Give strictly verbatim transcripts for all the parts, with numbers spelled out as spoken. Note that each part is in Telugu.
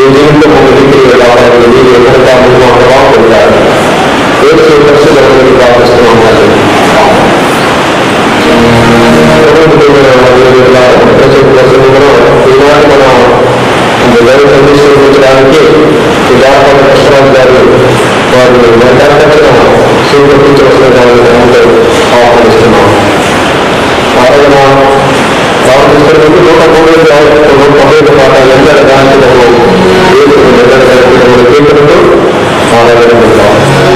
జీవితం ఒక రీతికి రావాలని ఎవరు కాకుండా పొందారు. ఏసు పరిశుద్ధులను ప్రార్థిస్తున్నాం. ఈనాడు మనం దైవ సందేశించడానికి విధాన కృష్ణరాజు గారు వారు వెంటనే స్వీకరించవలసిన ఆహ్వానిస్తున్నాం. ఆరాధన ప్రార్థిస్తున్నందుకు నూట మూడు నూట పదహైదు పాట ఎందరి దాంట్లో కీర్తనలు ఆరాధన చేద్దాం.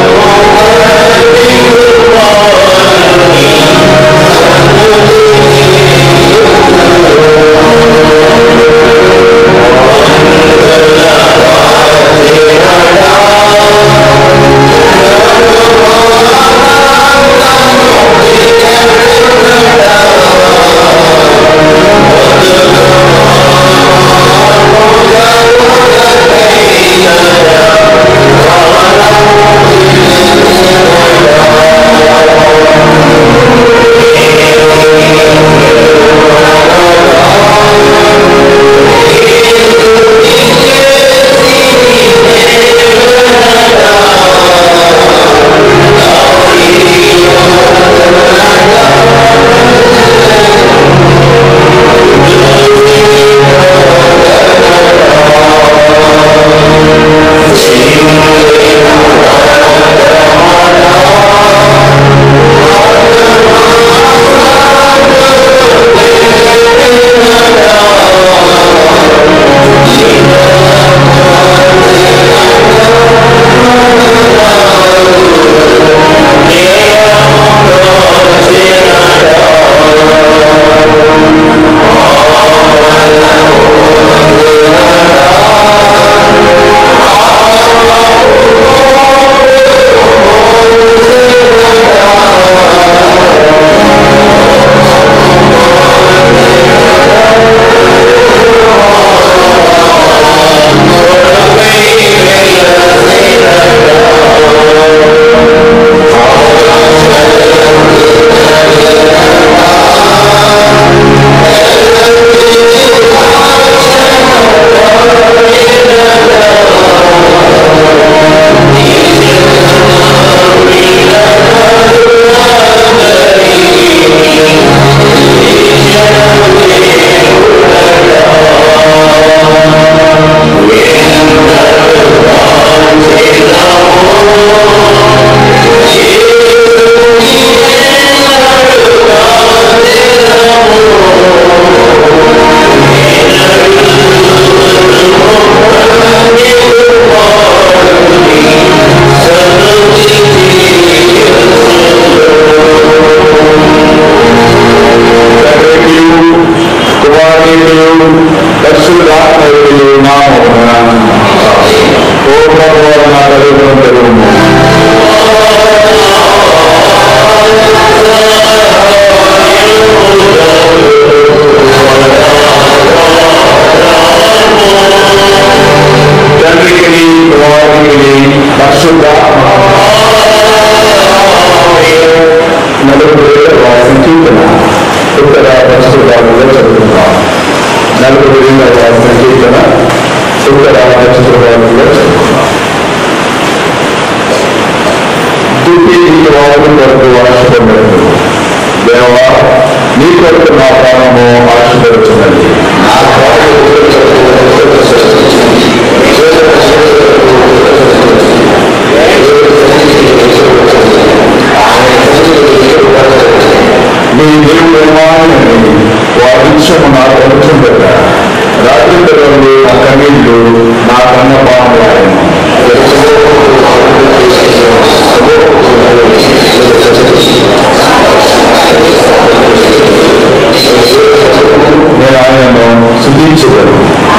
దేవా నీ కొరకు నా ప్రాణము ఆశీర్వదించున్నది. నీ దేవుడేమాని వారించము నా కొంచెం పెట్ట రాత్రి పిల్లలు నా కన్నీళ్లు నా కన్న పాము నేను ఆయనను శుద్ధించగలను.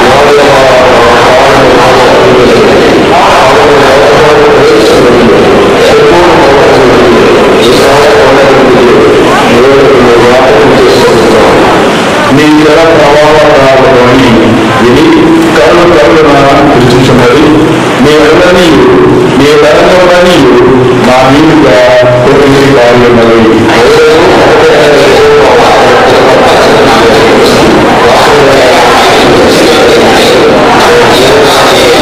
నీ జల ప్రవాహాలని విని కరుణ కరుణ దృష్టించున్నది. నీ వెళ్ళని నీ వెళ్ళని నా మీదుగా ప్రతి కార్యమని Thank you.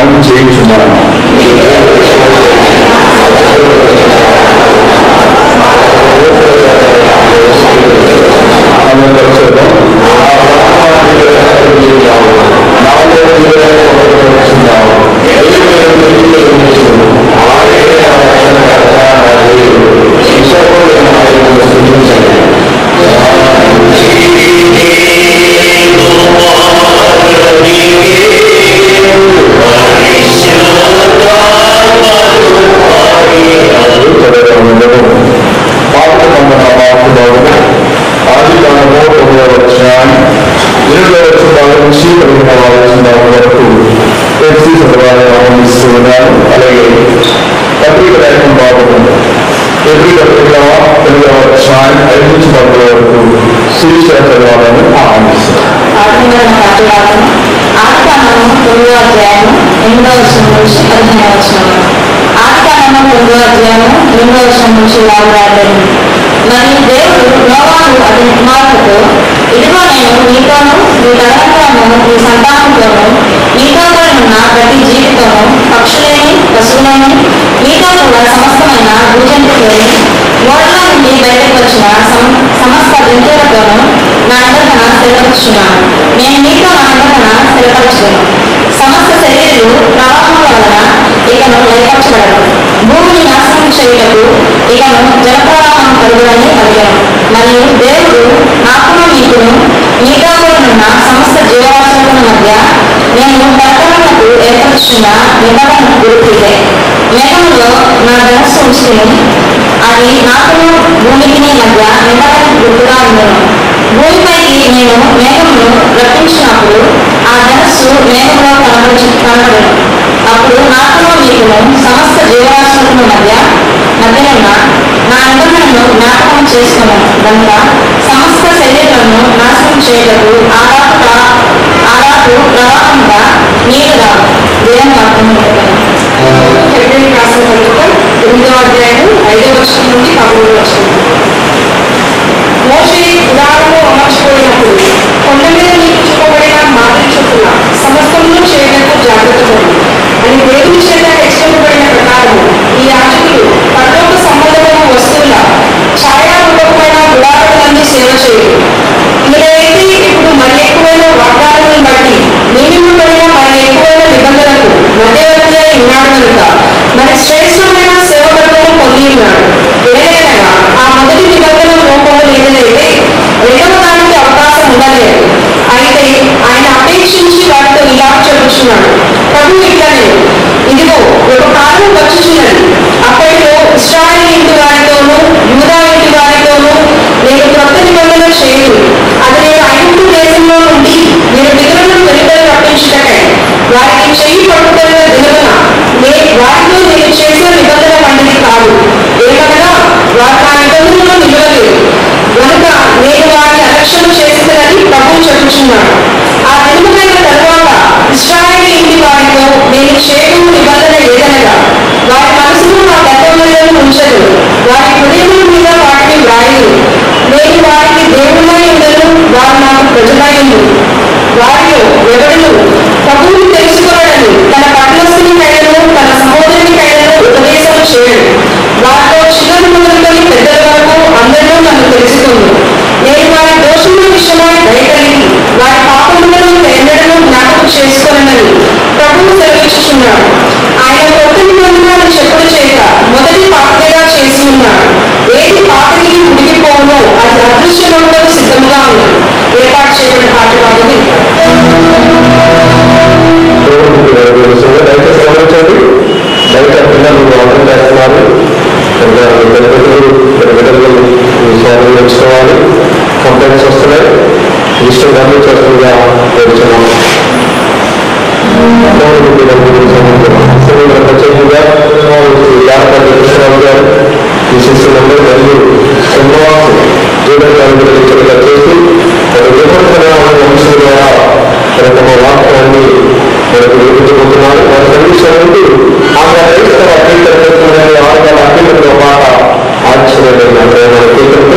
వాక్యాన్ని చేయించున్నాను. అలాగే పత్రిక లేఖనం బాగుంది. ఎవ్రీ పత్రిక తెలుగు అధ్యాయం ఐదు నుంచి పదకొండు వరకు శీర్ష చదవాలని ఆహ్వానిస్తారు. ఆదికాండము తొమ్మిదో అధ్యాయం ఎనిమిదవ వచనం నుంచి పదిహేనవ వచనం. ఆదికాండము తొమ్మిదో అధ్యాయం ఎనిమిదవ వచనం నుంచి రాబడింది. మరి దేవుడు నోవాహు అతని కుమారులతో, ఇదిగో నేను నీతోను, నీ తరంతోను, నీ సంతానంతోను, నీతో ఉన్న ప్రతి జీవితము, పక్షులేని, పశువులేని, నీతో కూడా సమస్తమైన భూజంతువులేని, ఓడలో నుండి బయటకు వచ్చిన సమస్త జంతువులతోనూ నా నిబంధన స్థిరపరుచున్నాను. నేను నీతో నా నిబంధన స్థిరపరచును. సమస్త శరీరులు ప్రవాహముల వలన ఇకను లయపరచబడదు. భూమిని నాశనం చేయుటకు ఇకను జలప్రవాహం కలుగునని అడిగాను. మరియు దేవుడు నాకును నీకును నీతో ఉన్న సమస్త జీవరాశుల మధ్య నేను తరతరములకు ఏర్పరుచున్న నిబంధనకు గుర్తిదే. మేఘములో నా ధనస్సు ఉంచుకుని అది నాకును భూమికి మధ్య నిబంధనకు గుర్తుగా ఉండను. భూమిపైకి నేను మేఘమును రప్పించినప్పుడు ఆ ధనస్సు మేఘంలో కనబడి కనబడను. అప్పుడు నాకును నీకును సమస్త జీవరాశుల మధ్య మధ్యనున్న నా నిబంధనను జ్ఞాపకం చేసుకున్నాను. కనుక సమస్త శరీరాలను నాశనం చేయటకు ఆరాపు ఆరాపు ప్రవాహంగా నీరు రాదు. దేవుని వాక్యం ఫిబ్రవరి రాసిన పత్రిక ఎనిమిదవ అధ్యాయం ఐదవ వచనం నుండి పదమూడవ వచనం. మోషే గుడారము అమర్చిపోయినప్పుడు కొండ మీద నీకు చూపబడిన మాదిరి చొప్పున సమస్తమును చేయటకు జాగ్రత్త పడి అని దేవుని చేత హెచ్చరింపబడిన ప్రకారము ఈ యాజకులు పరలోక సంబంధమైన వస్తువుల ఛాయారూపమైన గుడారములన్నీ సేవ చేయరు. మీరైతే ఇప్పుడు మరి ఎక్కువైన వాగ్దానాలను బట్టి నియమింపబడిన మరి ఎక్కువైన నిబంధనలకు మధ్యవర్తి అయి ఉన్నాడు కనుక మరి శ్రేష్టమైన సేవకులను పొంది ఉన్నాడు. ఏదైనా ఆ మొదటి నిబంధన లోపము లేదైతే రెండవ దానికి అవకాశం ఉండలేదు. అయితే ఆయన అపేక్షించి వాటితో ఇలా చెప్పుచున్నాడు. ప్రభు ఇట్లనే, ఇదిగో ఒక కాలం వచ్చుచున్నది, అప్పటిలో ఇశ్రాయేలు ఇంటి వారితోనూ యూదా ఇంటి వారితోనూ నేను కొత్త నిబంధన చేయను. అది నేను ఐగుప్తు దేశంలో నుండి నేను విధులను వెలుపల రప్పించుటకై వారికి చెయ్యి పట్టుకున్న దినమున వారితో నేను చేసిన నిబంధన వంటిది కాదు. ఏమనగా వారు నా నిబంధనలో నిలవలేదు కనుక నేను వారిని అలక్ష్యం చేస్తుందని ప్రభువు చెప్పుచున్నాడు. ఆ దినములైన తరువాత ఇశ్రాయేలు ఇంటి వారితో నేను చేయను నిబంధన ఏదనగా వారి మనసును నా తత్వములను ఉంచదు, వారి హృదయముల మీద వాటిని వ్రాయదు. నేను వారికి దేవుడై ఉండను, వారు నాకు ప్రజలై ఉండు. వారిలో ఎవరిను ప్రభువును తెలుసుకోవడని తన పట్టణస్థుని కైలను తన సహోదరుని కైలను ఉపదేశం చేయడు. వారిలో చిన్న మొదలుకొని పెద్దల వరకు అందరూ నన్ను తెలుసుకుంది. నేను వారి దోషముల విషయమై దయకలిగి వారి పాపములను ఎన్నడూ జ్ఞాపకం చేసుకోనని ప్రభువు సెలవిచ్చుచున్నాడు. ఆయన కొత్త నిబంధనలు చెప్పుడు చేయక మొదటి పాత్రగా చేసి ఉన్నాడు. ఏది పాత్రకి ఉడికిపోవునో అది అదృశ్యమంలో సిద్ధంగా ఉన్నది. ఏర్పాటు చేయబడిన పాట కాదు. బయట పిల్లలు అర్థం చేస్తున్నారు. విషయాలు నేర్చుకోవాలి. కంప్లైంట్స్ వస్తున్నాయి. ఇష్టం గమనించగా నేర్చుకున్నాం. ప్రత్యేకంగా ఈ శిష్యులందరూ మరియు శ్రీనివాస్ జీవనాన్ని చేసి వంశం ద్వారా తమ వాక్యాన్ని మనకు నిరూపించుకుంటున్నారు. వారి సందేశానికి ఆమె క్రైస్తవ అత్యంత ఆరు అత్యంత మాట ఆశ్చర్యమైన ప్రేమ కీర్తనలు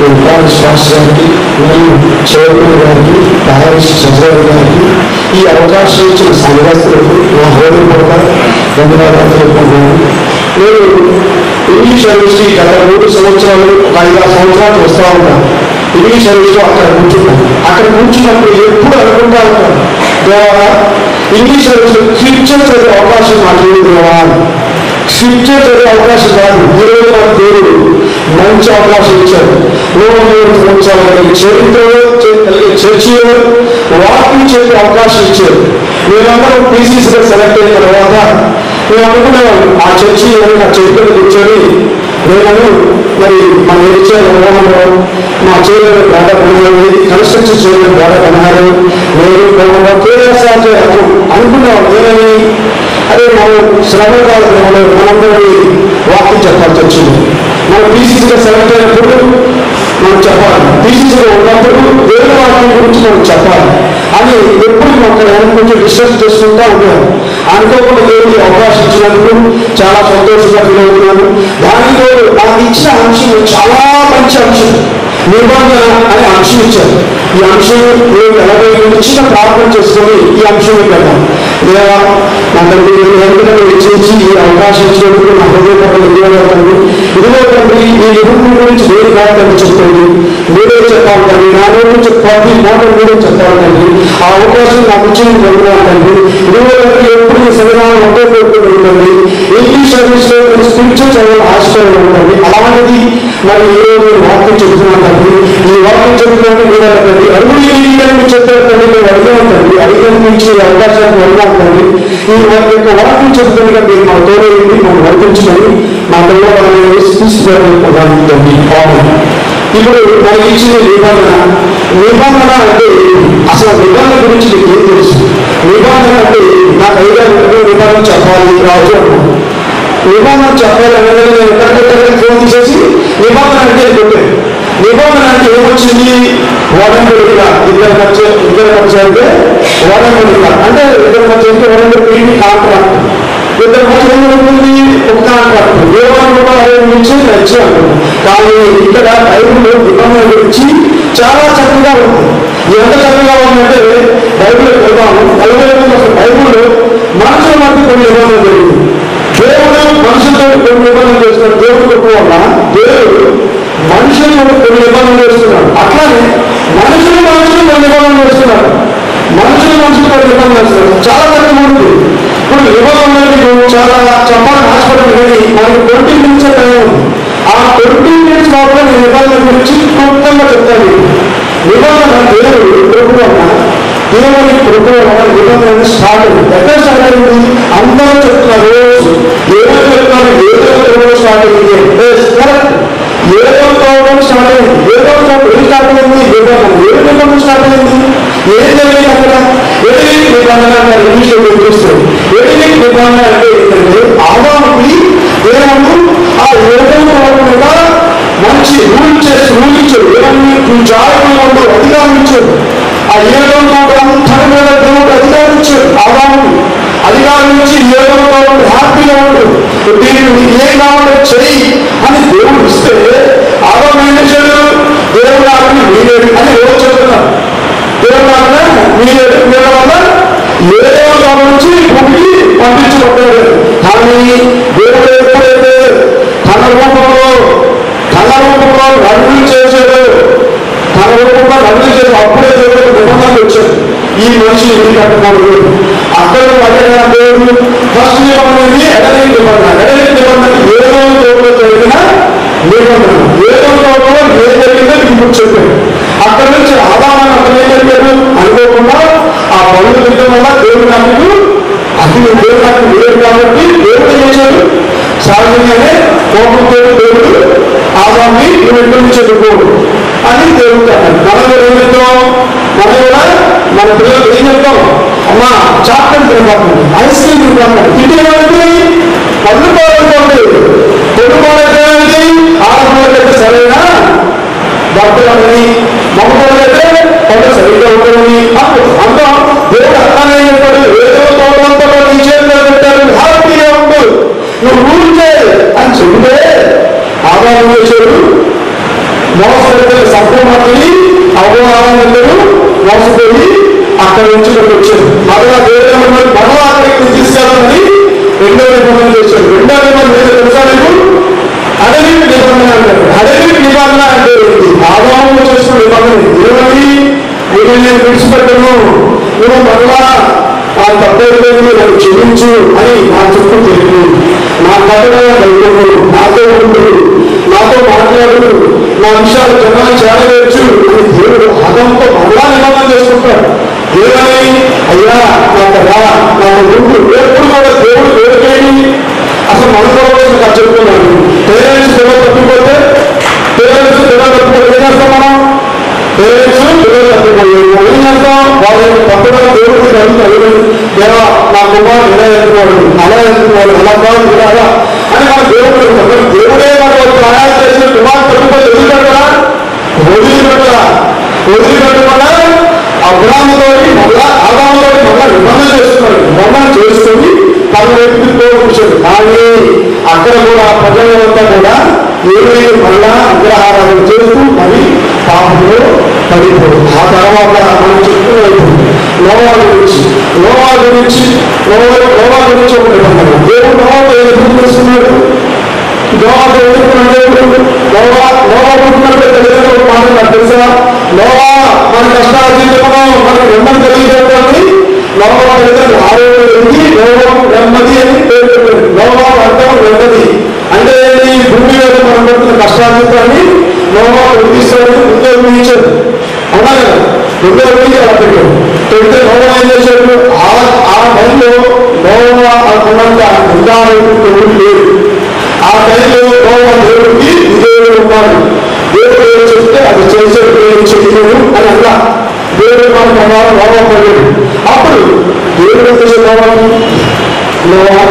పారిస్ మాస్టర్ గారికి మరియు చైర్మన్ గారికి పారిస్ చంద్రబాబు గారికి ఈ అవకాశం ఇచ్చిన సంఘస్థులకు నా హృదయపూర్వక ధన్యవాదాలు తెలుపుకుంటున్నాను. నేను ఇంగ్లీష్ యూనివర్సిటీ గత మూడు సంవత్సరాలు ఒక ఐదారు సంవత్సరాలు వస్తూ ఉంటాను. ఇంగ్లీష్ యూనివర్సిటీలో అక్కడ కూర్చుంటాను. అక్కడ కూర్చున్నప్పుడు ఎప్పుడు అనుకుంటా ఉంటాను, ద్వారా ఇంగ్లీష్ యూనివర్సిటీ స్క్రిప్చర్ చదివే అవకాశం నాకు లేదు దేవా. స్క్రిప్చర్ చదివే అవకాశం కాదు, ఈరోజు నాకు దేవుడు మంచి అవకాశం ఇచ్చారు. నూట మూడు సంవత్సరాల చరిత్రలో కలిగే చర్చిలో వాటిని చెప్పే అవకాశం ఇచ్చారు. మేమందరం పీసీసీగా సెలెక్ట్ అయిన తర్వాత మేము అనుకున్నాం ఆ చర్చి ఏమైనా చరిత్రలో కూర్చొని నేను మరి మా నిలిచారు మోహన్రావు, మా చైర్మన్ గంట కొనగారు, కన్స్ట్రక్షన్ చైర్మన్ గంట కొనగారు, నేను కొనగారు కేఎస్ఆర్ అనుకున్నాం. నేనని అదే మనం శ్రమ కాలంలో మనందరి వాక్యం చెప్పాల్సి వచ్చింది. మనం పీసీసీగా సెలెక్ట్ అయినప్పుడు మనం చెప్పాలి, పీసీసీలో ఉన్నప్పుడు వేరే వాక్యం గురించి మనం చెప్పాలి అని ఎప్పుడు మనం కొంచెం డిస్కస్ చేసుకుంటూ ఉంటాను. అనుకోకుండా దేవుడి అవకాశం ఇచ్చినందుకు చాలా సంతోషంగా ఫీల్ అవుతున్నాను. దానిలో నాకు ఇచ్చిన అంశం చాలా మంచి అంశం, నిబంధన అనే అంశం ఇచ్చారు. ఈ అంశం నేను ఎలాగో చిన్న ప్రార్థన చేసుకొని ఈ అంశం పెట్టాను. లేదా నా తండ్రి ఎందుకంటే చేసి ఈ అవకాశం ఇచ్చినందుకు నా హృదయపూర్వక ధన్యవాదాలు. ఇదిగో తండ్రి ఈ నిబంధన గురించి వేరు కాదని చెప్తుంది, మీరే చెప్పాలి తండ్రి, నా నోటి నుంచి ప్రతి మాట మీరే చెప్పాలి తండ్రి. ఆ అవకాశం నాకు ఇచ్చిన ధన్యవాదాలు తండ్రి. ఇదిగో తండ్రి ఎప్పుడు ఈ సంవిధానం ఒకే కోరుకుంటుందండి. ఇంగ్లీష్ సర్వీస్ లో స్క్రిప్చర్ చదవాలని ఆశపడి ఉంటుంది. అలాంటిది మరి ఈరోజు నేను వాక్యం చెప్తున్నాను తండ్రి. ఈ వాక్యం చెప్తున్నాను మీరు తండ్రి అడుగులు చెప్పారు తండ్రి, మేము అడిగాను తండ్రి, అడిగిన నుంచి అవకాశాన్ని వెళ్ళాను తండ్రి. ఈ యొక్క వాక్యం చెప్తుండగా మీరు మా తోడేంటి మనం వర్తించుకొని మా తల్లి తీసుకురావాలి తండ్రి. ఇప్పుడు మనకి ఇచ్చిన నిబంధన, నిబంధన అంటే అసలు నిబంధన గురించి మీకు ఏం తెలుసు? నిబంధన అంటే నాకు ఐదారు నిబంధన చెప్పాలి రాజు అన్నాను. నిబంధన చెప్పాలి అనేది నేను ఎక్కడికెక్కడికి ఫోన్ తీసేసి నిబంధన అంటే చెప్పాను. నిబంధన అంటే ఏమొచ్చింది? వరంగల్గా ఇద్దరు మధ్య ఇద్దరు మధ్య అంటే వరంగల్గా అంటే ఇద్దరు మధ్య అంటే వరంగల్ పీడి కాంట్రాక్ట్, ఇద్దరు మధ్య ఏమవుతుంది ఒక కాంట్రాక్ట్ దేవాలయంలో అరవై నుంచి నచ్చి అంటుంది. కానీ ఇక్కడ బైబిల్లో నిబంధన గురించి చాలా చక్కగా ఉంది. ఎంత చక్కగా ఉందంటే బైబిల్ వెళ్తాము నలభై అసలు బైబిల్లో మనుషుల మధ్య కొన్ని నిబంధనలు జరిగింది. దేవుడు మనుషులతో కొన్ని నిబంధనలు చేస్తున్నాడు. దేవుడు గొప్ప వల్ల దేవుడు మనుషులు కొన్ని నిబంధనలు చేస్తున్నాడు. అట్లానే మనుషులు మనుషులు కొన్ని నిబంధనలు చేస్తున్నారు. మనుషులు మనుషులు కొన్ని నిబంధనలు చేస్తున్నారు. చాలా తక్కువ ఉంది. ఇప్పుడు నిబంధనలు చాలా చెప్పాలని ఆశపడదు కానీ మనకి ట్వంటీ మినిట్స్ టైం ఉంది. ఆ ట్వంటీ మినిట్స్ మాత్రం ఈ నిబంధన గురించి క్లుప్తంగా చెప్తాను. నిబంధన దేవుడు కృప వల్ల దేవుని కృప వల్ల నిబంధన స్టార్ట్ అయింది. ఎక్కడ స్టార్ట్ అయింది? అందరూ చెప్తున్నారు ఏదో చెప్తున్నారు ఏదో స్టార్ట్ అయింది. కరెక్ట్, ఏదో కావడం స్టార్ట్ అయింది. ఏదో ఏం స్టార్ట్ అయింది? నిబంధన. ఏ నిబంధన స్టార్ట్ అయింది? ఏం జరిగింది అక్కడ? ఎడిలిక్ నిబంధన ఇంగ్లీష్లో చూపిస్తుంది. ఎడిలిక్ నిబంధన అంటే ఏంటంటే ఆదాముకి దేవుడు ఆ ఏదో మీద మంచి రూల్ చేసి రూల్ ఇచ్చాడు. ఏమన్నా జాగ్రత్తగా ఉండు అధికారం ఇచ్చాడు. ఆ ఏదో తన మీద దేవుడు అధికారం ఇచ్చాడు. ఆదాముకి అధికారం ఇచ్చి ఏదో హ్యాపీగా ఉండు, దీనికి నీకు ఏం కావాలో చెయ్యి అని దేవుడు ఇస్తే ఆదాము ఏం చేశాడు? దేవుడు ఆత్మ మీరేడు అని రోజు చెప్తున్నారు. దేవుడు ఆత్మ మీరేడు మీద వల్ల ఏదో కాలం నుంచి భూమికి పంపించబడ్డాడు. కానీ దేవుడు ఎప్పుడైతే తన రూపంలో తన రూపంలో రన్నులు చేశాడు, తన రూపంలో రన్నులు చేసి అప్పుడే దేవుడు నిబంధనలు వచ్చాడు. ఈ మనిషి ఎందుకు కట్టుకోడు? అక్కడ అదే దేవుడు ఫస్ట్ నిబంధనని ఎడలి నిబంధన, ఎడలి నిబంధన ఏదో దేవుడు జరిగిన నిబంధన, ఏదో తోటలో ఏం జరిగిందో ఇప్పుడు చెప్పాడు. అక్కడ నుంచి ఆదామాన్ని అక్కడ ఏం జరిగాడు అనుకోకుండా ఆ పనులు తిట్టడం వల్ల దేవుడు నాకు అది దేవుడు నాకు లేదు కాబట్టి దేవుడు ఏం చేశాడు? సహజంగానే కోపంతో దేవుడు ఆదాన్ని నువ్వు ఎక్కడి నుంచి చెప్పుకోడు అని దేవుడు అన్నాడు. మనం ఏం చెప్తాం? మనం కూడా మన పిల్లలు ఏం చెప్తాం? అమ్మా చాక్లెట్ తినబాకండి, ఐస్ క్రీమ్ తినబాకండి. తినేవాళ్ళకి పళ్ళు పాలైపోండి, పొట్టు పాలైపోయింది. ఆడపిల్లలైతే సరైన భర్తలని, మగపిల్లలైతే పళ్ళు సరిగ్గా ఉంటుందని అంతా దేవుడు అట్లానే చెప్పాడు. ఏదో తోటంతా నీ చేతిలో పెట్టాడు, హ్యాపీగా ఉండు, నువ్వు రూల్ చేయి అని చెబితే ఆదాయం చేశాడు. మోసపోతే సంపూర్ణతని అవగాహనలు మోసపోయి అక్కడ నుంచి వచ్చారు. మరలా దేవుడు మరలా అక్కడికి తీసుకెళ్ళాలని రెండో నిబంధన చేశాడు. రెండో నిబంధన ఏదో తెలుసా మీకు? అడవి నిబంధన అంటారు. అడవి నిబంధన అంటే ఆదాము చేసిన నిబంధన ఏమని? నేను నేను విడిచిపెట్టను, నువ్వు మరలా ఆ తప్పైపోయింది నన్ను క్షమించు అని నా చుట్టూ తెలుపు, నా కథగా నలుగురు నాతో ఉండు, నాతో మాట్లాడు, నా విషయాలు జనాలు చేరవేయచ్చు అని దేవుడు హతంతో మరలా నిబంధన చేసుకుంటాడు. ఏమని? అయ్యా నాకు రా, నాకు ఉండు. ఎప్పుడు కూడా దేవుడు వేరుకేమి అసలు మనకోసం నాకు చెప్తున్నాను. పేరెంట్స్ పిల్లలు తప్పిపోతే పేరెంట్స్ పిల్లలు తప్పిపోతే ఏం చేస్తాం మనం? పేరెంట్స్ పిల్లలు తప్పిపోయారు ఏం చేస్తాం? వాళ్ళని తప్పడం దేవుడికి అడుగుతాడు. దేవా నా కుమారుడు ఇలా ఎత్తుకోడు, అలా ఎత్తుకోడు, అలా కాదు ఇలా అని మన దేవుడు అడుగుతాం. దేవుడే మనకు సహాయం చేసిన కుమారుడు తప్పిపోతే వదిలిపెట్టరా? వదిలిపెట్టరా? వదిలిపెట్టకుండా అబ్రాహాముతో మళ్ళా ఆదాముతో మళ్ళా నిబంధన చేస్తున్నాడు. నిబంధన చేసుకొని తన వ్యక్తితో కూర్చోడు. కానీ అక్కడ కూడా ప్రజలంతా కూడా ఏమైనా మళ్ళా విగ్రహారాధన చేస్తూ మరి పాపంలో పడిపోదు. ఆ తర్వాత మనం చెప్పుకున్నప్పుడు నోవా గురించి నోవా గురించి నోవా నోవా గురించి ఒక నిబంధన. దేవుడు నోవాతో ఎదురు చేస్తున్నాడు. నోవాతో ఎదుర్కొన్న దేవుడు నోవా నోవా పుట్టినట్టు తెలియదు ఒక మాట నాకు తెలుసా? నోవా మన కష్టాలు తీర్చడం మనకు నెమ్మది తెలియజేయడానికి నోవా ఆరోగ్యం నోవా నెమ్మది అని పేరు పెట్టారు. నోవా అర్థం నెమ్మది అంటే ఈ భూమి మీద మనం పడుతున్న కష్టాన్ని నోవా ఉద్దేశాలు ఉద్యోగం ఇచ్చారు. అవునా కదా? ఉద్యోగం అలా పెట్టాడు. పెడితే నోవా ఏం చేశాడు? ఆ టైంలో నోవా అనుకున్నంత నిదానం లేదు. ఆ టైంలో నోవా దేవుడికి దేవుడు ఉన్నాడు. దేవుడు ఏం చెప్తే అది చేసే ఏం చేయలేదు అని అన్నా దేవుడు మనం ప్రమాణం నోవపడలేదు. అప్పుడు దేవుడు నోవాను నోవా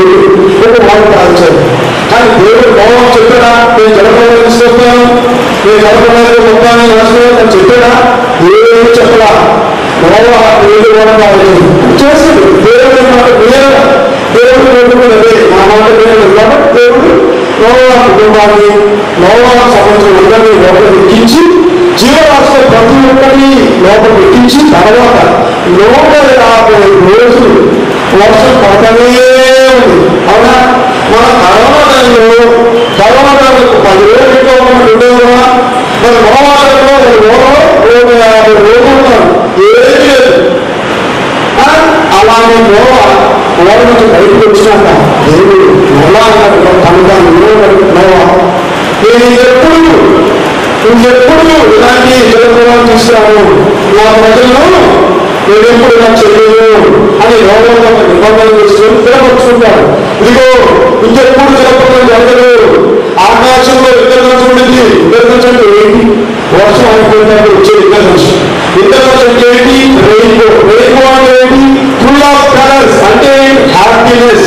ఒక మాట కాల్చాడు. కానీ దేవుడు నోవా చెప్పాడా? నేను జలపడాలు తీసుకొస్తాను, నేను జలపడాలు మొత్తాన్ని రాసుకోవాలని చెప్పాడా? ఏమి చెప్పడా? నోవా దేవుడు కూడా కాలేదు చేస్తాడు. దేవుడు మాట వేరే దేవుడు పెట్టుకున్నదే నా మాట వేరే కాబట్టి దేవుడు నోవా కుటుంబాన్ని నోవా సంవత్సరం అందరినీ లోపల ఎక్కించి జీవరాశిలో ప్రతి ఒక్కరిని లోపల ఎక్కించి తర్వాత నూట యాభై రోజులు వర్షం పడతానే ఉంది. అవునా? మన కరోనా టైంలో కరోనా టైంలో పది రోజులు ఇంట్లో ఉన్నట్టు ఉండేవా? మన నోవాలో నూట యాభై రోజులు ఉన్నారు, ఏమీ లేదు. అలాగే నోవా నోవ నుంచి బయటకు వచ్చినాక దేవుడు నోవా తను తాను నోవా నేను ఎప్పుడు నువ్వెప్పుడు ఇలాంటి జలప్రవాహం తీసుకురావు, నా ప్రజలను నేనెప్పుడు ఇలా చేయలేను అని నోవా ఒక నిబంధన చేసుకొని తిరగొచ్చుకుంటాడు. ఇదిగో ఇంకెప్పుడు జలప్రవాహం జరగదు. ఆకాశంలో ఇద్దరు నుంచి ఉండింది. ఇద్దరు నుంచి అంటే ఏంటి? వర్షం అయిపోయినట్టు వచ్చే ఇద్దరు నుంచి ఇద్దరు నుంచి అంటే ఏంటి? రెయిన్బో. రెయిన్బో అంటే ఏంటి? ఫుల్ ఆఫ్ కలర్స్ అంటే హ్యాపీనెస్.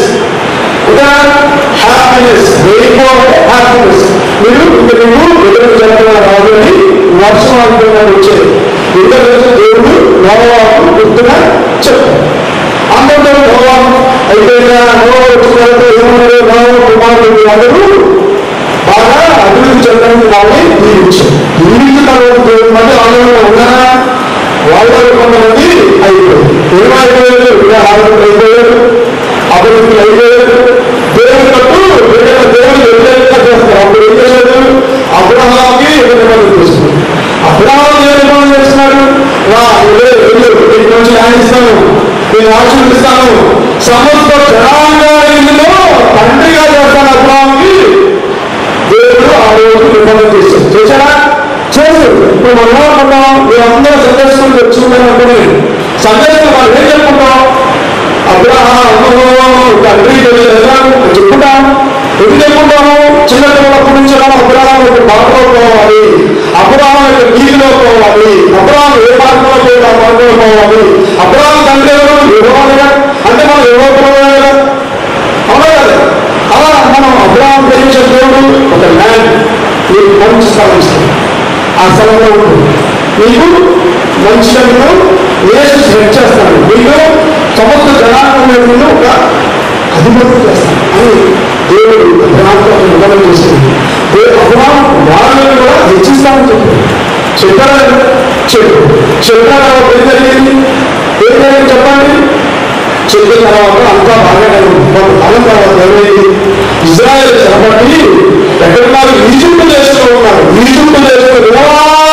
Happiness rainbow happiness. మీరు ఇంకా నువ్వు ఎదురు జరగడం రాదు అని వర్షం అయిపోయినట్టు వచ్చేది. ఇద్దరు నుంచి దేవుడు నోవాకు గుర్తుగా చెప్పారు. అందరితో నోవా అయిపోయినా నోవా వచ్చిన తర్వాత ఏమన్నారు? నోవా కుమారుడు అందరూ బాగా అభివృద్ధి చెందడానికి వాళ్ళని దీవించారు. దీవించిన తర్వాత దేవుడు మధ్య ఆందోళన ఉన్నారా? వాళ్ళ కొంతమంది అయిపోయారు. ఏమైపోయారు? విగ్రహాలు అయిపోయారు, అభివృద్ధి అయిపోయారు. దేవుడు తప్పు ఏదైనా దేవుడు వ్యతిరేకంగా చేస్తారు. అప్పుడు ఏం చేశాడు? అబ్రహాంకి నిబంధన చేస్తున్నారు. అబ్రహాం ఏ నిబంధన చేస్తున్నాడు? రా వెళ్ళు, నీకు మంచి న్యాయం ఇస్తాను, నేను ఆశీర్వదిస్తాను, సమస్త జనాంగాలలో తండ్రిగా చేస్తాను అబ్రహాంకి. దేవుడు ఆ రోజు నిబంధన చేశాడు. చేశాడా? చేశాడు. ఇప్పుడు మనం అనుకుంటాం మేమందరూ సందేశం తెచ్చుకుంటాం అనుకుని సందేశం వాళ్ళు ఏం చెప్పుకుంటాం? అబ్రహాం తండ్రి చెప్పుకుంటాం. ఎందుకు చెప్పుకుంటాము? చిన్నపిల్లలప్పటి నుంచి అబ్రహాం యొక్క బాటలో పోవాలి, అబ్రహాం యొక్క నీతిలో పోవాలి, అబ్రహాం ఏ మార్గంలో పోయి ఆ మార్గంలో పోవాలి. అబ్రహాం తండ్రి ఎవరు? యెహోవా. అంటే మనం యెహోవా కదా, అవునా కదా? అలా మనం అబ్రహాం గ్రహించే దేవుడు ఒక ల్యాండ్ నీకు మంచి స్థలం ఇస్తాడు. ఆ స్థలంలో ఉంటుంది. నీకు మంచి స్థలంలో వేసి సెట్ చేస్తాడు. నీకు సమస్త జనాంగం ఒక అధిపతి చేస్తాడు అని దేవుడు అబ్రహాంతో నిబంధన చేసింది. అబ్రహాం వాళ్ళని కూడా హెచ్చిస్తాను చెప్పిన తర్వాత ఏం జరిగింది ఏం జరిగింది చెప్పండి. చెప్పిన తర్వాత అంతా బాగానే కాలం తర్వాత ఏమైంది ఇజ్రాయెల్ చెరపట్టి ఎక్కడున్నారు ఈజిప్ట్ దేశంలో ఉన్నారు. ఈజిప్ట్ దేశంలో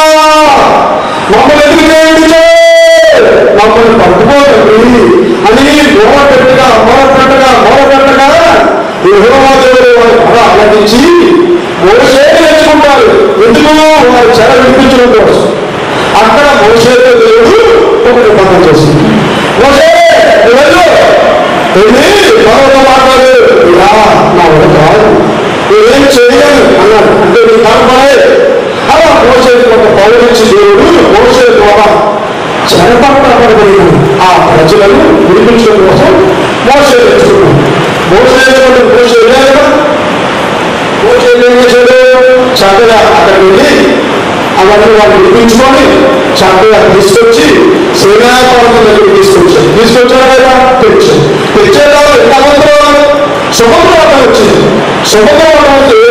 మమ్మల్ని ఎందుకు చేయండి మమ్మల్ని పట్టుకోకండి అని మూల పెట్టగా మూల పెట్టగా మూల పెట్టగా యెహోవా దేవుడు వారి కథ ఆలకించి మోషే నేర్చుకుంటారు. ఎందుకు వారి చెర వినిపించడం కోసం. అక్కడ మోషేతో దేవుడు ఒక నిబంధన చేసింది. మోషే వెళ్ళు వెళ్ళి పర్వతం మాట్లాడు ఇలా నా వల్ల కాదు నేనేం చేయలేను అన్నాడు. అంటే నీ కనపడే అలా మోషే ఒక పౌరించి దేవుడు మోషే ద్వారా చెరపట్టబడిన ఆ ప్రజలను విడిపించడం కోసం మోషే తెచ్చుకున్నాడు. మోషే మోషే వెళ్ళారు కదా. మోషే ఏం చేశాడు చక్కగా అక్కడికి వెళ్ళి అవన్నీ వాళ్ళు విడిపించుకొని చక్కగా తీసుకొచ్చి శ్రీనాయపర్వతం దగ్గరికి తీసుకొచ్చారు. తీసుకొచ్చారు కదా తెచ్చారు. తెచ్చేదా సముద్రం సముద్రం వచ్చింది. సముద్రం అంటే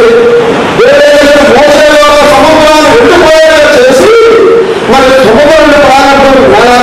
మోసే సముద్రాన్ని ఎండిపోయేలా చేసి మరి సముద్రాన్ని ప్రారంభం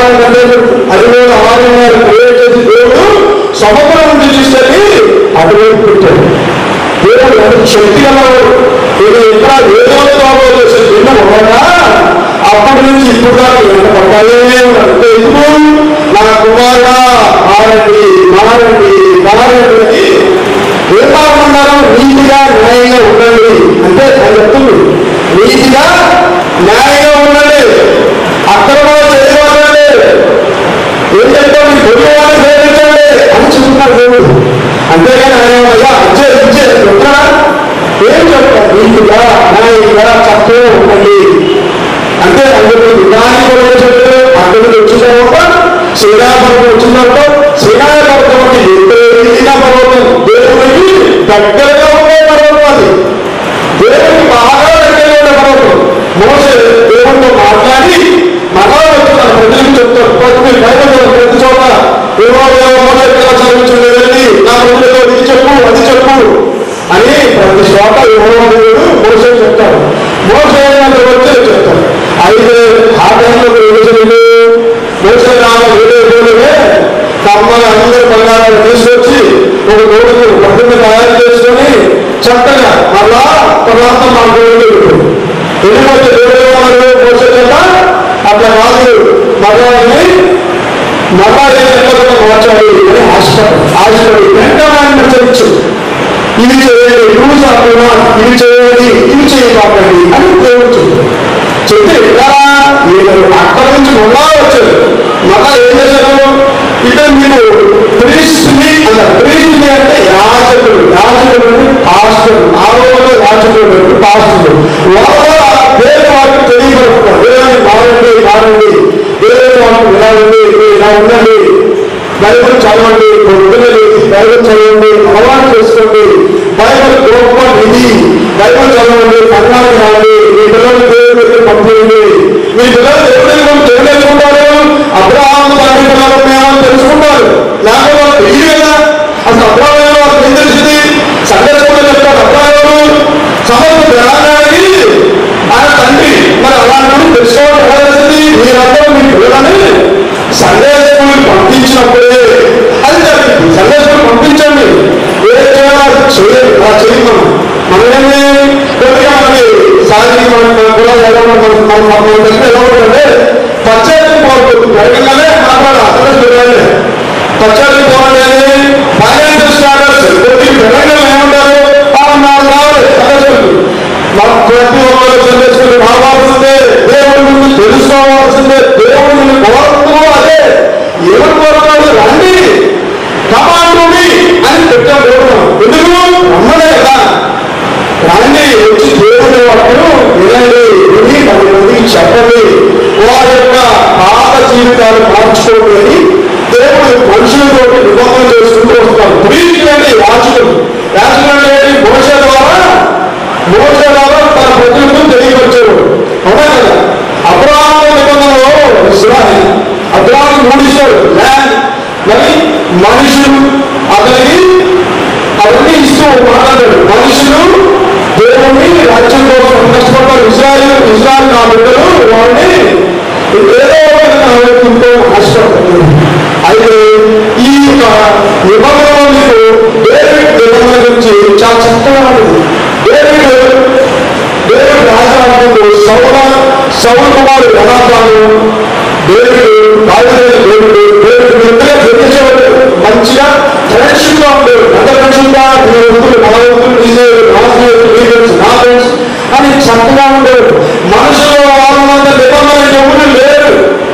అడివేలు ఆరోగ్యాలు క్రియేట్ చేసి దేవుడు సముద్రం నుంచి తీసుకొని అటువైపు పెట్టాడు. దేవుడు శక్తి గలవాడు. ఇది ఇక్కడ ఏదో చేసే చిన్న ఉండగా అప్పటి నుంచి ఇప్పుడు దాకా ఎంత పట్టాలే అంటే ఎందుకు నా కుమారుడా మారండి మారండి మారండి ఏం బాగున్నారు నీతిగా న్యాయంగా ఉండండి అంటే అది చెప్తుంది. నీతిగా న్యాయంగా ఉండండి అక్కడ కూడా చేయవాలండి ఏం చెప్తాం మీ పొడి వాళ్ళని ప్రేమించండి అని చెప్తున్నారు దేవుడు. అంతేగాని ఆయన ఇచ్చే ఇచ్చే చెప్తారా ఏం చెప్తారు నీతిగా న్యాయంగా చక్కగా ఉండండి అంటే అందులో నిదానికి కూడా చెప్తారు. అక్కడికి వచ్చిన తర్వాత శ్రీరామపర్వతం వచ్చిన తర్వాత శ్రీరామపర్వతం అంటే ఎంతో ఈజీగా పర్వతం దేవుడికి దగ్గరగా ఉండే పర్వతం. అది దేవుడికి బాగా దగ్గరగా ఉండే పర్వతం. మోసే దేవుడితో మాట్లాడి మళ్ళా చెప్తారు ప్రజలకు చెప్తారు మీరు బయట ప్రతి చోట ఏమో మోసే చదివించండి వెళ్ళి నా ప్రజలతో ఇది చెప్పు అది చెప్పు అని ప్రతి చోట ఏమో దేవుడు మోసే చెప్తారు. మోసే వచ్చే చెప్తారు. అయితే ఆ టైంలో విభజనలు మోసే రామ వేరే దేవుడే కమ్మలు అందరి బంగారాలు తీసుకొచ్చి ఒక దేవుడికి పట్టుని తయారు చేసుకొని చక్కగా మళ్ళా తర్వాత మా దేవుడు ఎందుకంటే దేవుడు మోసే చేత అట్లా కాదు మగాన్ని మళ్ళా ఏదో మార్చాలి అని ఆశపడి ఆశపడి వెంటనే చర్చు ఇవి చేయండి రూల్స్ ఆపేనా ఇవి చేయండి ఇవి చేయకండి అని దేవుడు చెప్తాడు. చెప్తే ఇలా మీరు అక్కడి నుంచి మళ్ళా వచ్చారు. మళ్ళా ఏం చేశారు ఇక్కడ మీరు ప్రీస్ట్ని అన్నారు. ప్రీస్ట్ని అంటే యాజకుడు యాజకుడు పాస్టర్ ఆ రోజుల్లో యాజకుడు పాస్టర్ వాళ్ళ వేరే వాళ్ళకి తెలియబడుతున్నారు. వేరే మారండి మారండి వేరే వాళ్ళకి ఇలా ఉంది ఇలా ఉండండి బైబిల్ చదవండి పొద్దున బైబిల్ చదవండి అలవాటు చేసుకోండి బైబిల్ గొప్ప నిధి బైబిల్ చదవండి సంఘానికి రాండి మీ పిల్లలు దేవుడి దగ్గర పంపించండి మీ పిల్లలు దేవుడి తెలియజేసుకుంటారు. అబ్రహాము తండ్రి పిల్లలు ఉన్నాయని తెలుసుకుంటారు. లేకపోతే వాళ్ళు తెలియదు కదా అసలు అబ్రహాము వాళ్ళకి ఏం తెలిసింది సందేశంలో చెప్తారు. అబ్రహాము సమస్త గ్రహానికి ఆయన తండ్రి మరి అలాంటి తెలుసుకోవడం ఎలా తెలిసింది మీరందరూ మీ పిల్లలని సందేశం పంపించినప్పుడే అది జరిగింది. సందేశం పంపించండి ఏ చేయాలి చేయాలి అలా చేయండి. మనం మనమేమి కొద్దిగా మనకి సాధించి మనం కూడా ఎలా మన దగ్గర ఎలా ఉంటుందంటే పచ్చడి పోతుంది జరగగానే మాట్లాడాలి అతనే చూడాలి పచ్చడి పోవాలని ఫైనాన్షియల్ స్టాటస్ కొద్ది జరగడం ఏమంటారు నాకు రావాలి సందేశం మాకు ప్రతి ఒక్కరు సందేశం రావాల్సిందే దేవుడి ముందు తెలుసుకోవాల్సిందే దేవుడి ముందు కోరుతూ అదే ఎవరు కోరుతాడు రండి కమాండుని అని పెట్టాడు. ఎందుకు రమ్మనే కదా రండి వచ్చి దేవుడి అప్పుడు వినండి విని పది మందికి చెప్పండి వారి యొక్క పాత జీవితాలు మార్చుకోండి అని దేవుడు మనుషులతో నిబంధన చేసుకుంటూ వస్తున్నారు. ప్రీతిలోని యాచకులు యాచకులు ఏంటి మోసే ద్వారా మోసే ద్వారా తన ప్రజలకు తెలియపరిచారు. అవునా కదా అబ్రహాము నిబంధనలో ఇస్రాయేల్ అబ్రహాము మూడు ఇచ్చాడు ల్యాండ్ మరి మనుషులు అతనికి అవన్నీ ఇస్తూ మాట్లాడాడు. మనుషులు దేవుని రాజ్యం కోసం కష్టపడ్డారు. ఇజ్రాయేల్ ఇజ్రాయేల్ నా బిడ్డలు వాళ్ళని ఏదో ఒక ఎంతో ఆశపడుతుంది. అయితే ఈ యొక్క నిబంధనలు డేవిడ్ నిబంధన గురించి చాలా చక్కగా ఉంటుంది. డేవిడ్ డేవిడ్ రాజాకు సౌల సౌలు కుమారుడు యనాతాను డేవిడ్ రాజులైన డేవిడ్ డేవిడ్ ఇద్దరే ప్రతిచేవాడు. మంచిగా ఫ్రెండ్షిప్ గా ఉండేవాడు. ఎంత ఫ్రెండ్షిప్ గా వృద్ధులు మన వృద్ధులు తీసేవాడు. నా స్నేహితులు మీ ఫ్రెండ్స్ నా ఫ్రెండ్స్ అని చక్కగా ఉండేవాడు. మనుషులు వాళ్ళంత నిబంధన ఎవరు లేరు.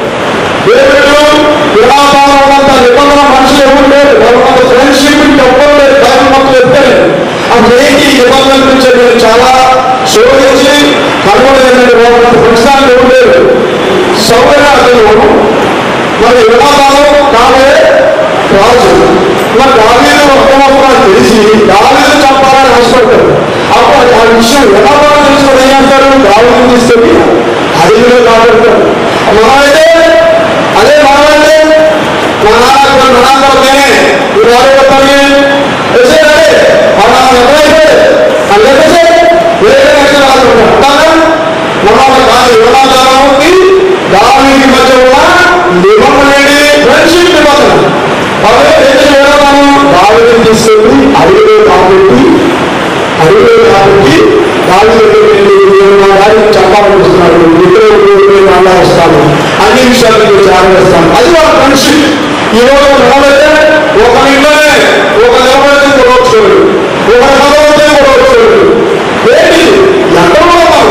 డేవిడ్ యనాతానంత నిబంధన మనుషులు ఎవరు లేరు. వాళ్ళంత ఫ్రెండ్షిప్ ఎవ్వరు లేరు. బైబిల్ మొత్తం ఎత్తారు. అదేంటి నిబంధన గురించి నేను చాలా శోధించి కనుగొనేదంటే వాళ్ళంత ఫ్రెండ్స్ ఎవరు లేరు. సౌకర్య అతను మరి యనాతాను కావే రాజు. మరి దావీదు ఒక్కమాత్రం తెలిసి దావీదు చంపాలని ఆశపడతారు. అప్పుడు ఆ విషయం యనాతాను తెలుసుకొని ఏం చేస్తారు? దావీదుని తీసుకొని అడవిలో కాపాడతారు. మనమైతే అదే మనమైతే మా నాన్న మా నాన్ననే ఈ వాడే వేసేయాలి. మా నాన్న ఎప్పుడైతే అల్లెసే వేరే రాసుకుంటారు. మన కాదు యనాతానుకి దావీదు మధ్య ఉన్న నిబంధన ఫ్రెండ్షిప్ నిబంధన. అదే యనాతాను దావీదుని తీసుకొని అడవిలో కాబట్టి అడవిలో కాబట్టి దావీదు మా డాడీ చంపాలనిపిస్తున్నాడు. ఇద్దరు అలా వస్తాను అన్ని విషయాలు జాగ్రత్తాను. అది వాళ్ళ ఫ్రెండ్షిప్. ఈ రోజు మనమైతే ఒక ఇంట్లోనే ఒక నిలబడితే గొడవచ్చాడు, ఒక చదవతే గొడవచ్చాడు. ఏంటి ఎక్కడ మనం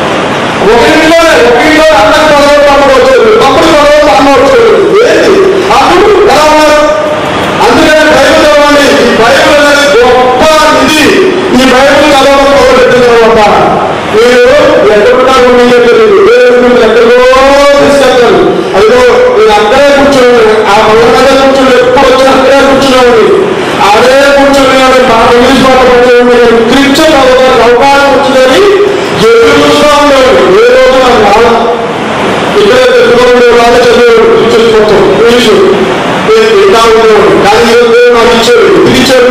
ఒక ఇంట్లోనే ఒక ఇంట్లో అన్నం చదవడం అమ్మ వచ్చాడు, అప్పుడు చదవడం అమ్మ వచ్చాడు. ఏంటి అప్పుడు ఎలా ఉన్నారు? అందుకనే బైబిల్ చదవండి. ఈ బైబిల్ అనేది గొప్ప నిధి. ఈ బైబిల్ చదవడం మొదలుపెట్టిన తర్వాత మీరు ఎక్కడున్నారు మీకు తెలియదు. దేవుడు ఎక్కడికో తీసుకెళ్తారు. అదిగో నేను అక్కడే కూర్చోండి. ఆ పనుల మీద కూర్చొని ఎప్పుడు వచ్చి అక్కడే కూర్చున్నామండి. అదే కూర్చొని మన ఇంగ్లీష్ మాట్లాడుతుంది క్రిస్టియన్ అవడానికి అవకాశం వచ్చిందని ఎదురు చూస్తూ ఉండేవాడు. ఏ రోజు నాకు రాదు. ఇక్కడే తెలుగులో రాదు చదివాడు చూసుకోవచ్చు ఇంగ్లీషు నేను తింటా ఉండేవాడు. కానీ దేవుడు నాకు ఇచ్చాడు. ఎందుకు ఇచ్చాడు?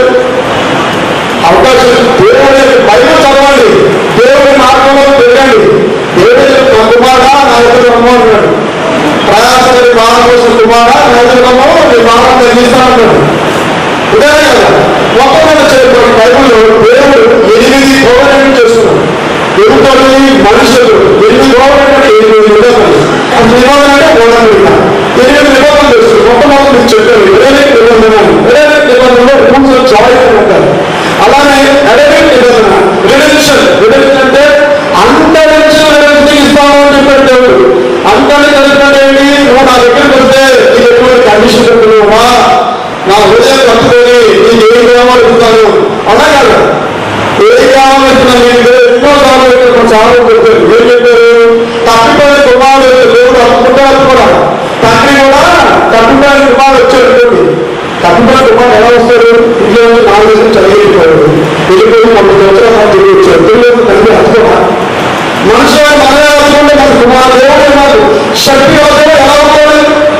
అవకాశం. దేవుడు బైబిల్ చదవండి. దేవుడి మార్గంలో పెరగండి. దేవుడు నా కుమారా నా ఎదురు నమ్మ అన్నాడు. ప్రయాసపడి బాధ కోసం కుమారా నా ఎదురు నమ్మ నీ బాధ తగ్గిస్తా అన్నాడు. ఇదే కదా మొత్తం చేయబడి బైబిల్లో దేవుడు ఎనిమిది గవర్నమెంట్ చేస్తున్నాడు. ఎదుటి మనుషులు ఎనిమిది గవర్నమెంట్ ఎనిమిది నిబంధనలు. ఆ నిబంధన అంటే గవర్నమెంట్ ఎనిమిది నిబంధనలు చేస్తుంది. మొత్తం మొత్తం మీకు చెప్పారు. ఎడమిక్ నిబంధన ఎడమిక్ నిబంధనలో రూల్స్ ఆఫ్ చాయిస్ అంటారు. అలానే ఎడమిక్ నిబంధన రిడెంప్షన్. రిడెంప్షన్ అంటే అంతరించిన ఇస్తాను అని చెప్పాడు దేవుడు. అంతరించాలంటే ఏంటి? నువ్వు నా దగ్గరికి వస్తే నీకు ఎటువంటి కండిషన్ పెట్టుకున్నావా నా హృదయం కట్టుకొని నీకు ఏం కావాలో ఇస్తాను అలా కాదు. ఏం కావాలంటున్నా నేను ఎన్నో సార్లు పెట్టారు. సార్లు పెట్టారు. ఏం చెప్పారు? తప్పిపోయిన కుమారుడు దేవుడు అనుకుంటారు కూడా. తండ్రి కూడా తప్పిపోయిన కుమారుడు వచ్చాడు. దేవుడు తప్పిపోయిన కుమారుడు ఎలా వస్తాడు? ఇంట్లో నాలుగు దేశం చదివిపోయాడు. వెళ్ళిపోయి కొన్ని సంవత్సరాలు తిరిగి వచ్చాడు. తెలియదు తండ్రి అనుకోవా మనుషులు మనమే అనుకుంటే మన కుమారుడు దేవుడు ఉన్నారు. శక్తి వస్తే ఎలా ఉంటాడు?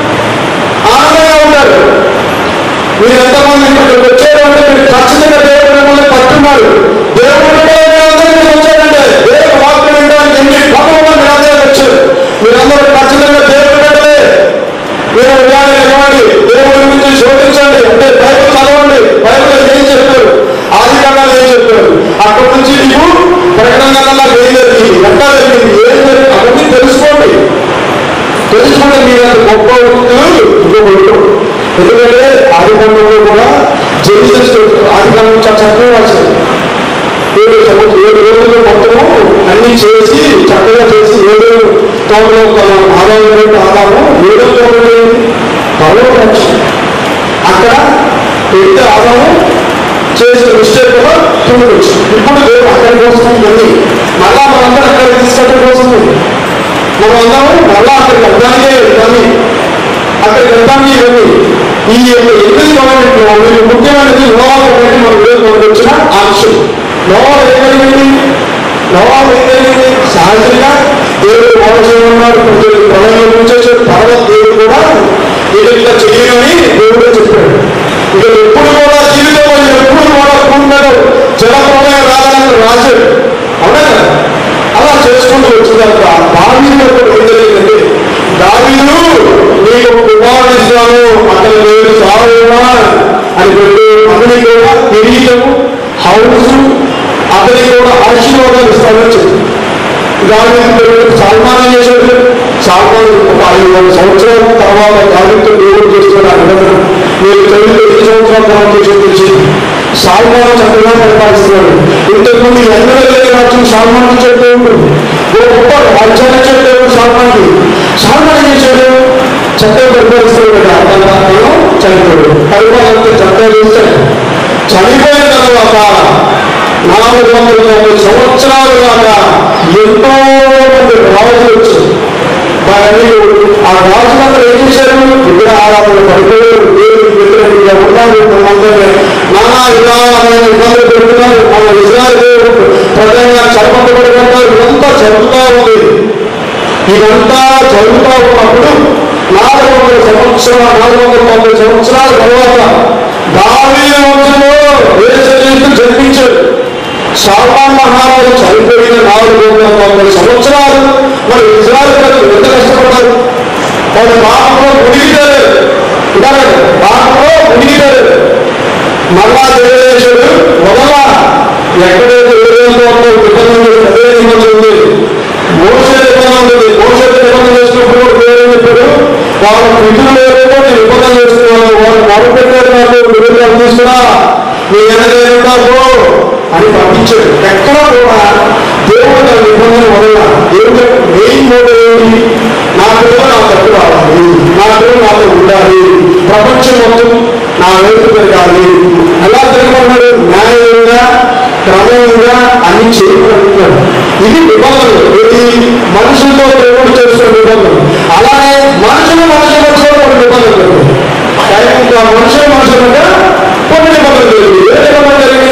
ఆనందంగా ఉంటారు. మీరు ఎంతమంది ఇక్కడ వచ్చారంటే మీరు ఖచ్చితంగా దేవుడు మిమ్మల్ని పట్టున్నారు. దేవుడు వచ్చారంటే దేవుడు వాక్యం వినడానికి ఎన్ని పదవులు మీరందరూ వచ్చారు. మీరందరూ ఖచ్చితంగా దేవుడు కంటే మీరు ఉదయాన్నే ఇవ్వండి. దేవుడి గురించి శోధించండి. అంటే బైబిల్ చదవండి. బైబిల్ ఏం చెప్పారు? ఆది కాండాలు ఏం చెప్పారు? అక్కడి నుంచి నీకు ప్రకటన కాలంలో ఏం జరిగింది, ఎక్కడ జరిగింది, ఏం జరిగింది అవన్నీ తెలుసుకోండి. తెలుసుకుంటే మీరు అంత గొప్ప ఇంకొకటి. ఎందుకంటే ఆది కాండంలో కూడా జెనిసిస్ ఆది కాండం చాలా చక్కగా రాశారు. ఏడు ఏడు రోజులు మొత్తము అన్ని చేసి చక్కగా చేసి ఏడు తోటలో ఆదాయం ఆదాము ఏడో తోటలో పర్వ రక్షణ అక్కడ పెడితే ఆదాము చేసిన మిస్టేక్ కూడా చూడవచ్చు. ఇప్పుడు దేవుడు అక్కడికి వస్తుంది. మళ్ళా మనందరూ అక్కడికి తీసుకెళ్ళడం కోసం మనం అందరం మళ్ళా అక్కడికి వెళ్తానికే ఇవన్నీ అక్కడికి వెళ్తానికి ఇవన్నీ ఈ ఎనిమిది గవర్నమెంట్లో మీరు ముఖ్యమైనది నోవా గవర్నమెంట్ మన వీడియో మనకు వచ్చిన ఆంశం. నోవా ఏం జరిగింది? నోవా ఏం జరిగింది? సహజంగా దేవుడు మోసన్నాడు. ప్రళయం నుంచేసాడు. తర్వాత దేవుడు కూడా ఇది ఇట్లా చేయమని దేవుడే చెప్పాడు. ఇక ఎప్పుడు కూడా జీవితంలో ఎప్పుడు కూడా కుండలు జల ప్రళయం రావాలని రాశాడు. అవునా కదా? అలా చేసుకుంటూ వచ్చిన తర్వాత దావీదు ఏం జరిగిందంటే దావీదు నీకు కుమారుడు ఇస్తాను, అతని పేరు సాముయేలు అని పెట్టి అతనికి కూడా కిరీటము, హౌస్, అతనికి కూడా ఆశీర్వాదాలు ఇస్తానని చెప్పి దావీదు పేరు సల్మాన్ చేశాడు. సల్మాన్ ఒక ఐదు వందల సంవత్సరాల తర్వాత దావీదుతో దేవుడు చేస్తున్న నిబంధన నేను చదివితే ఎన్ని సంవత్సరాల తర్వాత చేసి తెలిసింది. సల్మాన్ చక్కగా పరిపాలిస్తున్నాడు. ఇంతకుముందు ఎన్నడూ లేని రాజ్యం సల్మాన్ చెప్తూ ఉంటుంది. గొప్ప రాజ్యాన్ని చెప్పేవాడు సల్మాన్కి. సల్మాన్ ఏం చేశాడు? చక్కగా పరిపాలిస్తున్నాడు కదా, తన భర్తను చనిపోయాడు. పరిపాలనతో చక్కగా చేస్తాడు. చనిపోయిన తర్వాత నాలుగు వందల యాభై సంవత్సరాలు దాకా ఎంతో మంది రాజులు వచ్చారు. ఆ రాజులందరూ ఏం చేశారు? ఇక్కడ ఆరాధన పడిపోయారు. దేవుడికి వ్యతిరేకంగా ఉన్నారు. అందరినీ నానా విధాలమైన ఇబ్బందులు పెడుతున్నారు. మన ఇజ్రాయెల్ దేవుడు ప్రధానంగా చదవబడుతున్నారు. ఇదంతా జరుగుతూ ఉంది. ఇదంతా జరుగుతూ ఉన్నప్పుడు నాలుగు వందల సంవత్సరాలు నాలుగు వందల తొంభై సంవత్సరాల తర్వాత దావీదు వంశంలో యేసు జన్మించాడు. సల్మాన్ మహారాజు చనిపోయిన నాలుగు వందల తొంభై సంవత్సరాలు మరి ఇజ్రాయెల్ ప్రజలు ఎంత కష్టపడ్డారు. వాళ్ళ పాపంలో మునిగితారు, పాపంలో మునిగితారు. మళ్ళా దేశుడు వదలా ఎక్కడైతే ఏరియాలో నిబంధన అదే నిబంధన ఉంది. మోషే నిబంధన ఉంది. మోషే నిబంధన చేసినప్పుడు దేవుడు చెప్పాడు, వాళ్ళ విధులు లేకపోతే నేను నిబంధన చేస్తున్నాను, వాళ్ళు మొదలుపెట్టారు, నాకు నిబంధన తీసుకున్నా నీ ఎనగేంటారు అని పంపించాడు. ఎక్కడ కూడా దేవుడు నా నిబంధన వదల. దేవుడు మెయిన్ మోడల్ ఏంటి? నా పిల్లలు నా తప్పు రావాలి, నా పిల్లలు నాతో ఉండాలి, ప్రపంచం మొత్తం నా వైపు పెరగాలి. ఎలా తిరగబడ్డాడు? న్యాయంగా క్రమంగా అన్ని చేయగలుగుతాడు. ఇది నిబంధనలు. ఇది మనుషులతో దేవుడు చేస్తున్న నిబంధనలు. అలానే మనుషులు మనుషుల మనుషులు కొన్ని నిబంధనలు, ఇంకా మనుషులు మనుషులుగా కొన్ని నిబంధనలు జరిగింది. ఏ నిబంధన జరిగింది?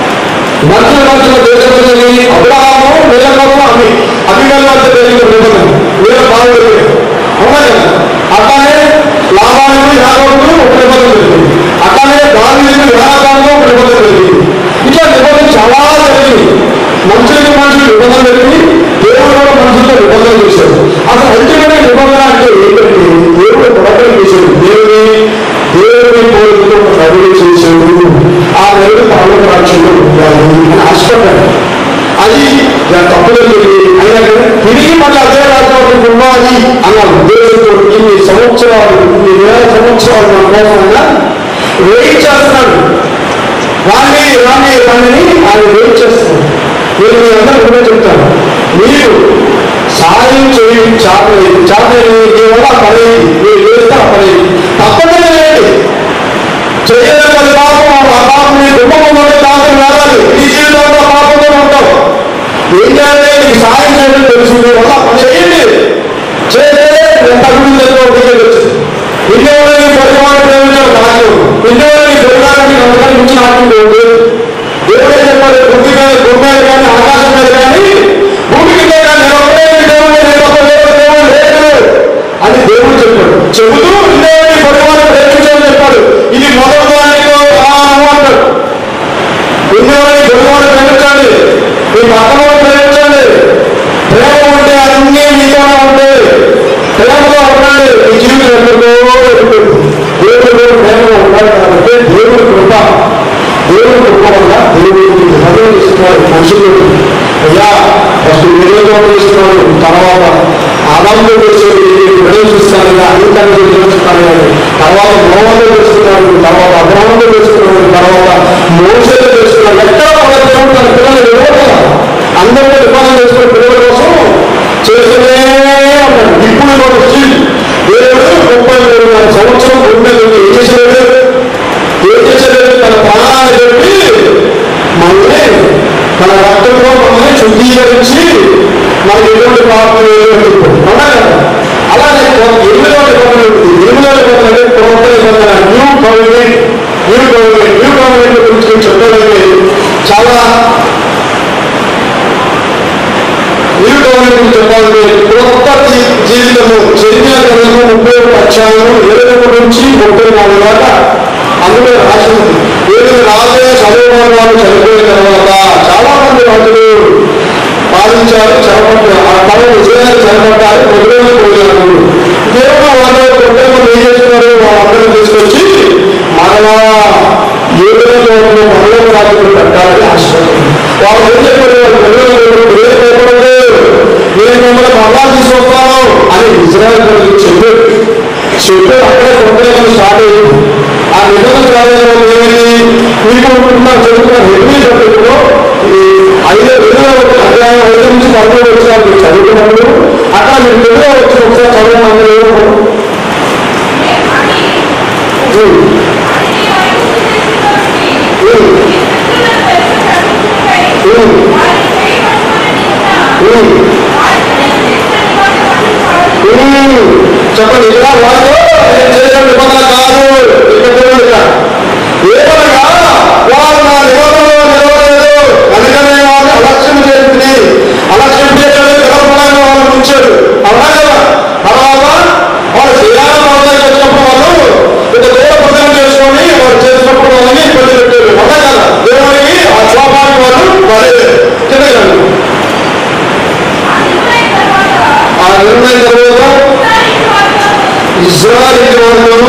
మనుషుల మనుషుల దేశంలో జరిగి అబ్రహాము నిలకము అవి అభిగల్లాంటి జరిగిన నిబంధన వీళ్ళ బాగుంది. అవునా కదా? అట్లానే లాభానికి యాగంలో ఒక నిబంధన జరిగింది. అట్లానే దావీదుకు యాగంలో ఒక నిబంధన జరిగింది. ఇట్లా నిబంధన చాలా జరిగింది. మనుషులకి మనుషులు నిబంధన జరిగింది. దేవుడు కూడా మనుషులతో నిబంధన చేశాడు. అసలు అల్టిమేట్ నిబంధన అంటే ఏంటంటే దేవుడు ప్రకటన చేశాడు. దేవుని దేవుని కోరికతో ప్రకటన చేశాడు. ఆ దేవుడు పర్వత రాజ్యంలో ఉండాలి అని ఆశపడ్డాడు. అది తప్పులేదు. అయినా కానీ తిరిగి మళ్ళీ అదే రాజ్యం ఉండాలి అన్న ఉద్దేశంతో ఇన్ని సంవత్సరాలు ఇన్ని వేల సంవత్సరాలు మన కోసంగా వెయిట్ చేస్తున్నాడు. రాని రాని రాని ఆయన వెయిట్ చేస్తున్నాడు. నేను మీ అందరూ కూడా చెప్తాను, మీరు సాయం చేయ చాప చాప వల్ల పని మీరు చేస్తే ఆ పని తప్పకుండా చేయండి. చేయలేని పాపం ఆ పాపం మీ కుటుంబంలోనే పాపం రావాలి. ఈ జీవితంలో పాపంతో ఉంటావు. ఏం చేయాలి? నీకు సాయం చేయడం తెలుసు వల్ల పని చేయండి. చేస్తే ఎంత అభివృద్ధి ఎంతో వచ్చి ఇండియాలో పరిమాణం ప్రేమించాలి కాదు. ఇండియాలో పరిమాణాన్ని నమ్మకాన్ని మించి ఆడుకుంటుంది. దేవుడే చెప్పాలి, భూమి మీద భూమి మీద కానీ ఆకాశం మీద కానీ భూమికి మీద నిలబడే దేవుడు దేవుడు లేదు అని దేవుడు చెప్పాడు. చెబుతూ ఇండియాని పరిమాణం ప్రేమించాలని చెప్పాడు. ఇది మొదటి దానిలో అంటాడు. ఇండియాని పరిమాణం ప్రేమించండి, మీ పక్కన ప్రేమించండి. ప్రేమ ఉంటే అన్నీ మీతోనే ఉంటాయి. ప్రేమలో ఉండండి. మీ జీవితం ఎక్కడికో వెళ్ళిపోయింది. దేవుడు ప్రేమలో ఉండాలి కాబట్టి దేవుడి కృప దేవుడి కృప వల్ల దేవుడికి హృదయం ఇస్తున్నాడు. మనుషులు అయ్యా ఫస్ట్ వీడియోతో ఇస్తున్నాడు, తర్వాత ఆనందం చేసేది ప్రవేశిస్తాను, అంగీకరణ చేస్తున్నాను కానీ తర్వాత మోహంలో చేస్తున్నాడు, తర్వాత అబ్రహంలో చేస్తున్నాడు, తర్వాత మోసేలో చేస్తున్నాడు. ఎక్కడ వాళ్ళ దేవుడు తన పిల్లలు ఇవ్వకుండా అందరినీ నిర్మాణం చేసుకునే పిల్లల కోసం చేస్తూనే ఉంటాడు. ఇప్పుడు వచ్చి దేవుడు ముప్పై మూడు సంవత్సరం గుండె ఏం చేసేది ఏం చేసేది తన ప్రాణాన్ని పెట్టి మనల్ని తన రక్తంలో మనల్ని శుద్ధీకరించి మనకి ఎటువంటి పాపం అవునా కదా. అలానే ఎనిమిదో నిబంధన ఉంటుంది. ఎనిమిదో నిబంధన అంటే కొత్త నిబంధన, new government. New government new government గురించి చెప్పడానికి చాలా న్యూ గవర్నమెంట్ గురించి చెప్పాలంటే కొత్త జీవితము చరిత్ర గ్రంథము ముప్పై ఒక అధ్యాయము ఇరవై ఒకటి నుంచి ముప్పై నాలుగు దాకా అందులో రాసి ఉంది. ఏడు రాజే చదువుకోవడం వాళ్ళు చనిపోయిన తర్వాత చాలా మంది రాజులు పాలించారు, చెరపడ్డారు. ఆ తమ విజయాన్ని చెరపడ్డారు, వదిలేని పోయారు. వాళ్ళందరూ తీసుకొచ్చి మరలా ఏదైనా మరణ రాజులు పెట్టాలని ఆశపడుతుంది. వాళ్ళు ఏం చెప్పారు, పేరుకోకూడదు, నేను మిమ్మల్ని మరలా తీసుకొస్తాను అని ఇజ్రాయెల్ ప్రజలకు చెప్పారు. చెప్పి అక్కడే కొంతమంది స్టార్ట్ అయ్యింది. ఆ నిబంధన కార్యాలయంలో ఏమైంది, మీకు చదువుకున్న హెడ్మీ చదువులో ఈ ఐదు రెండు అధ్యాయం ఐదు నుంచి పదమూడు వచ్చారు మీరు చదువుకున్నప్పుడు అక్కడ మీరు తెలుగులో వచ్చి ఒకసారి చదవమని చెప్పండి. ఇలా వాళ్ళు నేను చేసిన నిబంధన కాదు, ఇక్కడ ఏమనగా వారు నా నిబంధనలో నిలవలేదు, అందుకనే వాళ్ళు అలక్ష్యం చేసింది. అలక్ష్యం చేయలేదు కలపడానికి వాళ్ళు ఉంచారు. అవునా కదా? తర్వాత వాళ్ళు శ్రీరామ పర్వతానికి వచ్చినప్పుడు వాళ్ళు ఇంత దూర ప్రజలు చేసుకొని వాళ్ళు చేసినప్పుడు వాళ్ళని ఇబ్బంది పెట్టారు. అవునా కదా? దేవుడికి ఆ స్వాభావిక వాళ్ళు పడలేదు. తెలియదు ఆ నిర్ణయం తర్వాత ఇజ్రాయేలు వాళ్ళను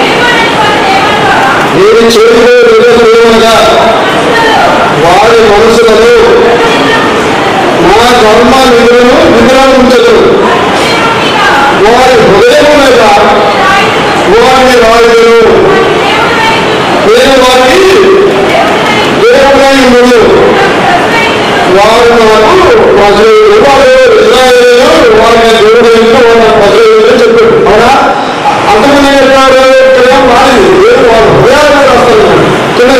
నేను చేతిలో నిలవగా వారి మనసులలో నా ధర్మ నిధులను నిధులను ఉంచదు, వారి హృదయం మీద వారిని రాయుడు, నేను వారికి దేవుడై ఉండదు, వారు నాకు ప్రజలు వారు ఇజ్రాయేలు వారిని దేవుడై వారి ప్రజలు చెప్పాడు. అవునా? అంతకుముందు ఏం చెప్పాడు, ఇక్కడ రాలేదు, దేవుడు వారు హృదయాలను రాస్తాను కింద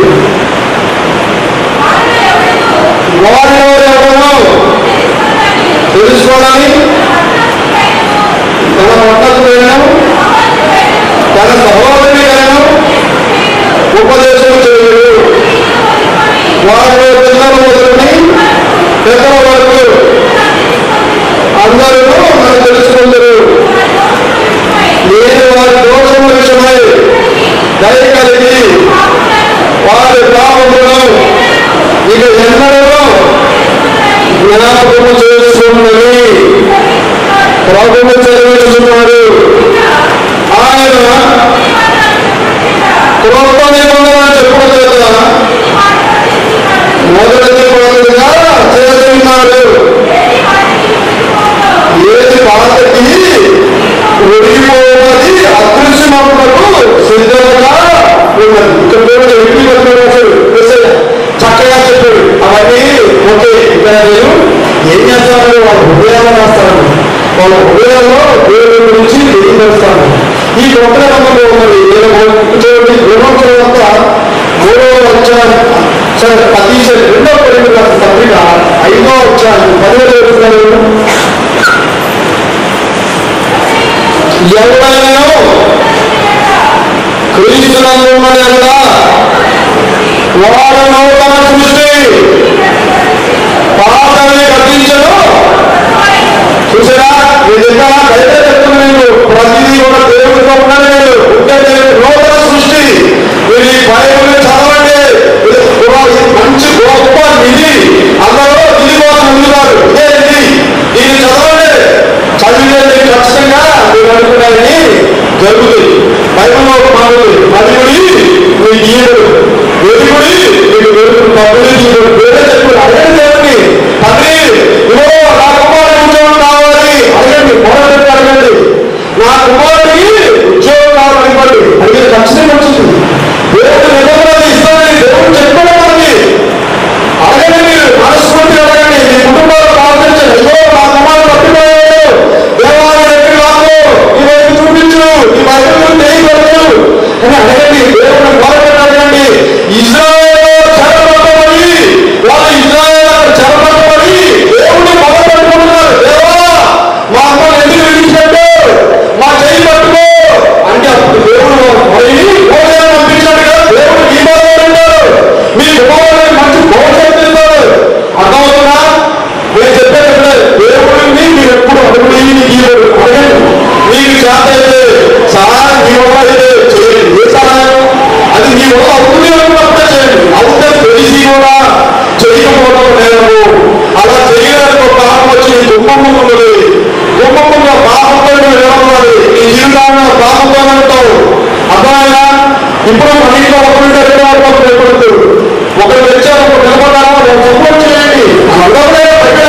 వారి ఎవరో తెలుసుకోవడానికి తన పట్టణం తన సహోదరుడికైనా ఉపదేశం చేయడు. వారు పిల్లల మొదలుని పెద్దల వరకు అందరూ మనకు తెలుసుకుందరు. నేను వారి దోషం విషయమై దయ కలిగి వారి పాపములను ఇక ఎన్నడూ జ్ఞాపకము చేసుకున్నది ప్రభువు చదివిస్తున్నాడు. ఆయన క్రొత్త నిబంధన చెప్పడం కదా మొదటి మొదటిగా చేస్తున్నాడు. ఏది పాతకి ఒడిగిపోవది అదృశ్యమవులకు సిద్ధంగా ఉన్నది. ఇక్కడ దేవుడు ఎంపీ వచ్చాడు, చక్కగా చెప్పాడు. అవన్నీ ఓకే. ఇక్కడ నేను ఏం చేస్తాను, వాళ్ళ హృదయాలు రాస్తాను, వాళ్ళ హృదయాల్లో దేవుడి గురించి తెలియజేస్తాను. ఈ కొత్త రంగంలో ఉన్నది చూడండి. బ్రహ్మోత్సవం అంతా మూడవ వచ్చాను సరే పతీశ రెండవ పన్నెండు రాసిన పత్రిక ఐదో వచ్చాను పదివేలు వేస్తున్నారు. ఎవరైనా క్రీస్తునందు ఉన్నది అనగా వారు నూతన సృష్టి, పాతవి గతించను. చూసారా, నేను ఇంకా బయట చెప్తున్నాను, ప్రతిదీ కూడా దేవుడితో ఉన్నది లేదు. నూతన సృష్టి. మీరు ఈ బైబిల్ చదవండి, మంచి గొప్ప నిధి, అందరూ నిధి కోసం ఉంటున్నారు. ఇదే నిధి, దీన్ని చదవండి. చదివితే మీకు ఖచ్చితంగా మీరు అనుకున్నారని జరుగుతుంది. బైబిల్లో ఒక మాట ఉంది, మదిగుడి మీ గీయుడు, వెలుగుడి మీకు వెలుగు, పబ్బుడి చూడు. వేరే చెప్పుడు అడగండి దేవుడిని, తండ్రి ఇవో నా కుమారుడు ఉద్యోగం కావాలి అడగండి, మొదటి అడగండి. నా కుమారుడికి ఉద్యోగం కావాలని ఇవ్వండి, అడిగితే ఖచ్చితంగా వచ్చింది. దేవుడు నిబంధన ఇస్తానని దేవుడు చెప్పడం మనకి. అడగండి, మీరు మనస్ఫూర్తిగా అడగండి. మీ కుటుంబాలు ప్రార్థించండి, అయ్యో నా కుమారుడు తప్పిపోయాడు, దేవాలయం ఎక్కడి రాకు, ఈ వైపు చూపించు, ఈ వైపు తెలియకూడదు అని అడగండి. దేవుడు మొదటి అడగండి. ఇజ్రాయేల్ చెరపట్టబడి వాళ్ళు ఇజ్రాయేల్ చెరపట్టబడి దేవుడిని మొదలు పెట్టుకుంటున్నారు. దేవా మా అమ్మను ఎందుకు విడిచిపెట్టావు, మా చేయి పట్టుకో అంటే అప్పుడు దేవుడు మరి భోజనం పంపించాడు కదా. దేవుడు ఈ బాధ ఉంటాడు, మీ కుమారుడికి మంచి భోజనం తింటాడు. అర్థమవుతుందా? నేను చెప్పేటప్పుడు దేవుడిని మీరు ఎప్పుడు అడుగుడి గీయడు అడగండి. మీకు చేత అయితే సహాయం మీ వల్ల అయితే చేయండి. ఏ సహాయం అది మీ వల్ల అవుతుంది అనుకున్నప్పుడే చేయండి. అవుతే తెలిసి కూడా చేయకపోవడం లేదు. అలా చేయడానికి ఒక పాపం వచ్చి కుటుంబం ఉన్నది, కుటుంబంలో పాపంతో నిలబడాలి. ఈ జీవితాన్ని బాగుతూనే ఉంటావు. అబ్బాయినా ఇప్పుడు మన ఇంట్లో ఒకరింటే ఎప్పుడు ఒకరు తెచ్చారు, ఒకరు నిలబడ్డారా, ఒక సపోర్ట్ చేయండి. అందరూ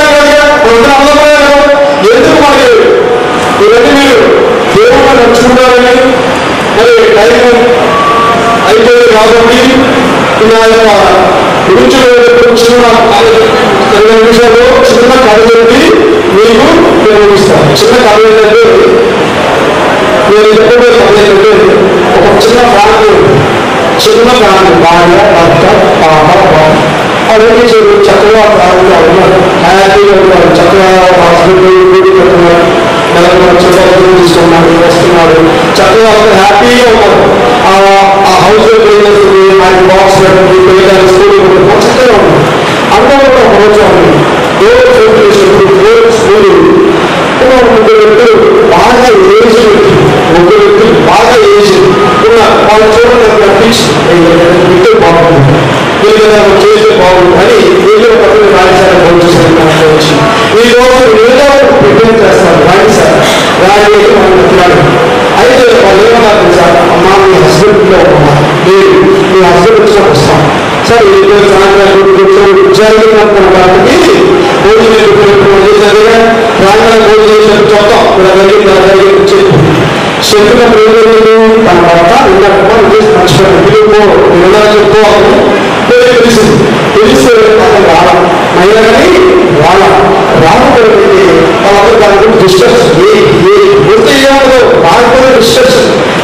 ఎందుకు మనకి ఇవన్నీ మీరు దేవుడు నడుచుకుంటారని మరి టైం అయిపోయింది కాబట్టి నా యొక్క గురించి చిన్న రెండు నిమిషాలు చిన్న కథ చెప్పి మీకు నిర్వహిస్తాను. చిన్న కథ ఏంటంటే నేను చెప్పబోయే కథ ఏంటంటే ఒక చిన్న ఫ్యామిలీ చిన్న ఫ్యామిలీ భార్య భర్త పాప బాబు అవన్నీ చక్కగా ఫ్యామిలీగా ఉన్నారు, హ్యాపీగా ఉన్నారు, చక్కగా హాస్పిటల్ పెట్టుకున్నారు, నెలకు చుట్టాలు తీసుకున్నారు, వస్తున్నారు, చక్కగా హ్యాపీగా ఉన్నారు. ఆ హౌస్ లో చేస్తుంది, ఆయన బాక్స్ పెట్టి పిల్లలు స్కూల్ చక్కగా ఉన్నారు. అందరూ కూడా ఒక రోజు దేవుడు దేవుడు స్కూల్ ముగ్గురు వ్యక్తులు బాగా ఏజ్ ముగ్గురు వ్యక్తులు బాగా ఏజ్ ఉన్నారు. వాళ్ళ చూడండి కనిపించి వ్యక్తులు బాగుంటుంది, వీళ్ళు చేస్తే బాగుంటుంది అని వీళ్ళు పక్కన రాజశాల భోజనం వచ్చి ఈ రోజు ఏదో ప్రిపేర్ చేస్తారు. రాజు సార్ రాజు మనం అయితే వాళ్ళు ఏమన్నారు సార్, అమ్మా మీ హస్బెండ్ లో లేదు, మీ హస్బెండ్ వచ్చినప్పుడు వస్తాం సార్. ఈ జరిగినప్పుడు కాబట్టి భోజనం ప్రాంగణ భోజనం చేసిన చూద్దాం చెప్పినప్పుడు ఏమైంది తన భర్త ఇందాక మర్చిపోయాడు పిలుపు ఇలా చెప్పుకోవాలి తెలిసింది. తెలిస్తే రాల అయినా కానీ రాల రాకపోతే వాళ్ళకి దాని గురించి డిస్కస్ పూర్తి ఏమో రాకపోతే డిస్కస్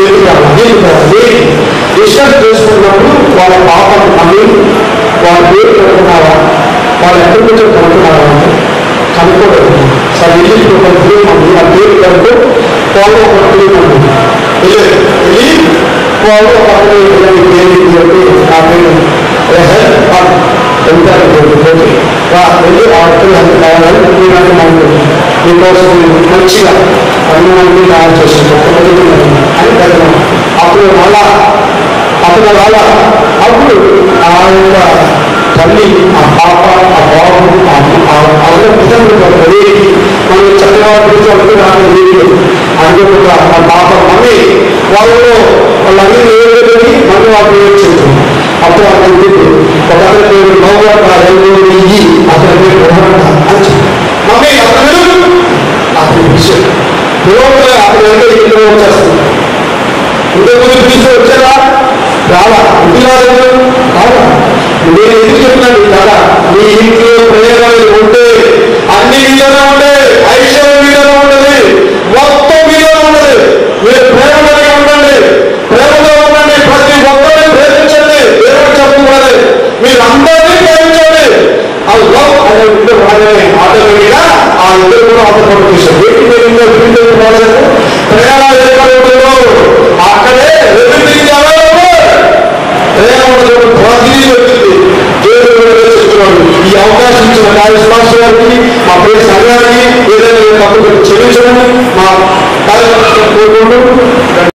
డిస్కస్ చేసుకున్నప్పుడు వాళ్ళ పాపను నమ్మి వాళ్ళ పేరు కనుక్కున్నారా, వాళ్ళు ఎక్కడి నుంచో కనుక్కున్నారా అంటే కనుక్కోలేదు. సార్ వెళ్ళి ఒక తెలియమంది ఆ పేరు కనుక్కో వాళ్ళు ఒక తెలియమంది వెళ్ళి వెళ్ళి వాళ్ళు ఒక పేరు ఆ పేరు వెళ్తారు వెళ్ళి ఆ పిల్లలు కావాలని మీకోసం మంచిగా అన్నీ తయారు చేస్తున్నారు అని పెడతాం. అప్పుడు మళ్ళా అప్పుడు వాళ్ళ అప్పుడు ఆ యొక్క తల్లి ఆ పాప ఆ బాబు అందరూ పిల్లలు మనం చక్కగా పిలిచి రాలేదు అనుకుంటా ఆ పాప మమ్మీ వాళ్ళలో వాళ్ళన్నీ నేర్చుకుని మళ్ళీ వాళ్ళు నేర్చుకుంటాం. అప్పుడు అతని పేరు ఒక అతని పేరు నవ్వుట ఇయ్యి అతని పేరు అని మమ్మీ అతను అతని విషయం పిల్లలు అతను అంటే ఇంట్లో వచ్చేస్తుంది. ఇంతకుముందు పిలిచి వచ్చారా రాలా ఇంటి రాలేదు రాలా. నేను ఎందుకు చెప్తున్నాను కదా, మీ ఇంట్లో ప్రేమలు ఉంటే అన్ని మీదనే ఉండే ఐశ్వర్యం మీదనే ఉండదు, మొత్తం మీదనే ఉండదు. మీరు ప్రేమ కలిగి ఉండండి, ప్రేమలో ఉండండి, ప్రతి ఒక్కరిని ప్రేమించండి. దేవుడు చెప్పుకోవాలి మీరు అందరినీ ప్రేమించండి. ఆ లవ్ అనే ఇద్దరు రాగానే ఆటోమేటిక్గా ఆ ఇద్దరు కూడా ఆటోమేటిక్ చేశారు. ఏంటి మీరు ఇంట్లో ప్రేమ ప్రేమ ఎక్కడ ఉంటుందో అక్కడే ఎవ్రీథింగ్ ప్రేమ ఉండదు, ప్రతిదీ దొరుకుతుంది. దేవుడు చెప్తున్నాడు. ఈ అవకాశం ఇచ్చిన కార్యశ్వాస గారికి మా ప్రియ సంఘానికి ఏదైనా తప్పు క్షమించడం మా కార్యక్రమం కోరుకుంటూ